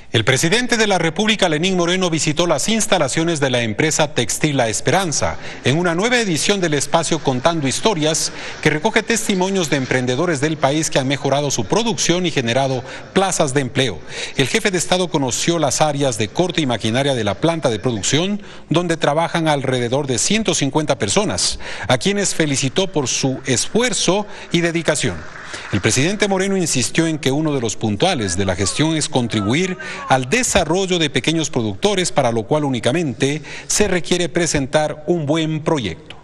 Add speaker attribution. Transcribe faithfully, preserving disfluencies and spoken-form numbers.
Speaker 1: El presidente de la República, Lenín Moreno, visitó las instalaciones de la empresa textil La Esperanza en una nueva edición del espacio Contando Historias que recoge testimonios de emprendedores del país que han mejorado su producción y generado plazas de empleo. El jefe de Estado conoció las áreas de corte y maquinaria de la planta de producción, donde trabajan alrededor de ciento cincuenta personas, a quienes felicitó por su esfuerzo y dedicación. El presidente Moreno insistió en que uno de los puntuales de la gestión es contribuir al desarrollo de pequeños productores, para lo cual únicamente se requiere presentar un buen proyecto.